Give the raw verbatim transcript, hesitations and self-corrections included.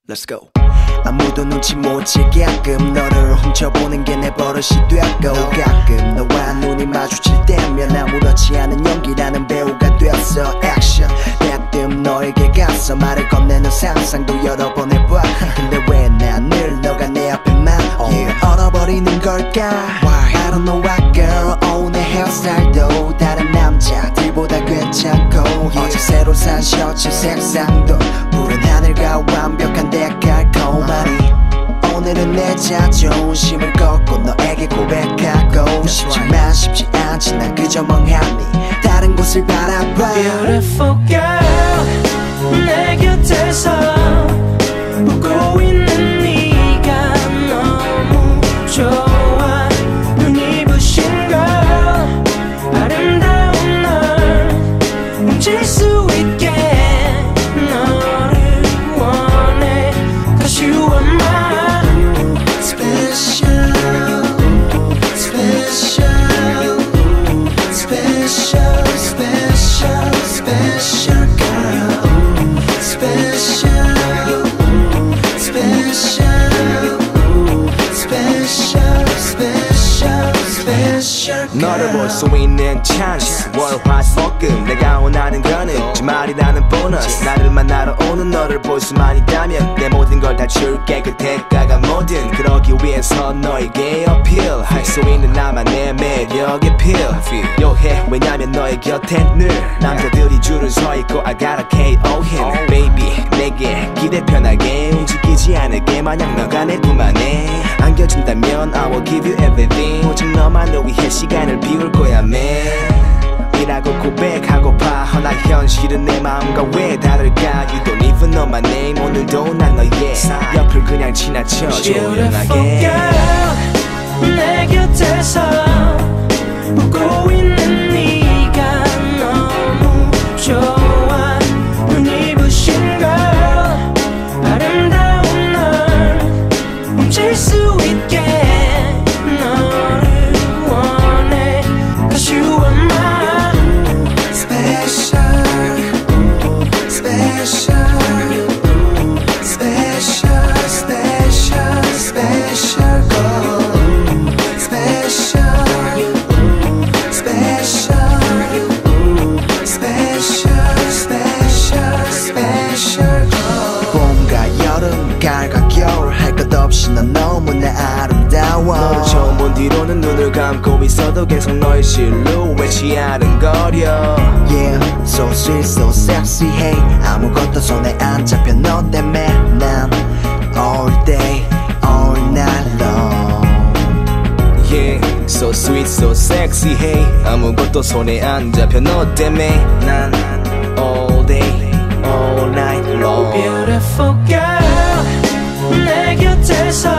Let's go. 아무도 눈치 못 채게끔 너를 훔쳐보는 게 내 버릇이 되고 가끔 너와 눈이 마주칠 때면 아무렇지 않은 연기라는 배우가 됐어. 액션 대뜸 너에게 가서 말을 건네는 상상도 여러 번 해봐. 근데 왜 난 늘 너가 내 앞에만 yeah. 얼어버리는 걸까? Why? I don't know why girl. oh, 내 헤어스타일도 다른 남자들보다 괜찮고 yeah. 어제 새로 산 셔츠 색상도 푸른 하늘과 완벽한 데칼코마니 오늘은 내 자존심을 꺾고 너에게 고백하고 싶지만 쉽지 않지. 난 그저 멍하니 다른 곳을 바라봐. Beautiful girl 내 곁에서 웃고 있는 네가 너무 좋아. 눈이 부신 girl 아름다운 널 훔칠 수 있게 너를 원해. Cause you are mine. 너를 볼 수 있는 찬스 월화수금 내가 원하는 거는 주말이라는 보너스. 나를 만나러 오는 너를 볼 수만 있다면 내 모든 걸 다 줄게. 그 대가가 뭐든 그러기 위해서 너에게 어필 할 수 있는 나만의 매력의 필요해. 왜냐면 너의 곁에 늘 남자들이 줄을 서 있고 I gotta K O him baby. 내게 기대 편하게 움직이지 않을게. 만약 너가 내 품 안에 안겨준다면 I will give you everything. 오직 너만을 위해 시간을 비울 거야 man. 이라고 고백하고파. 허나 현실은 내 마음과 왜 다를까? You don't even know my name. 오늘도 난 너의 옆을 그냥 지나쳐 조용하게. Beautiful girl 내 곁에서 웃고 있는 네가 너무 좋아. 눈이 부신 girl 아름다운 널 훔칠 수 있게 너를 원해. Cause you are mine. Special, special, special, special, special girl. Special, special, special, special, special girl. 봄과 여름, 가을과 겨울 할 것 없이 넌 너무나 아름다워. 너를 처음 본 뒤로는 눈을 감고 있어도 계속 너의 실루엣이 아른거려. Yeah, so sweet, so sexy, hey. 아무것도 손에 안 잡혀 너 때문에 난 all day, all night long. Yeah, so sweet, so sexy, hey. 아무것도 손에 안 잡혀 너 때문에 난 all day, all night long. Beautiful girl 내 곁에서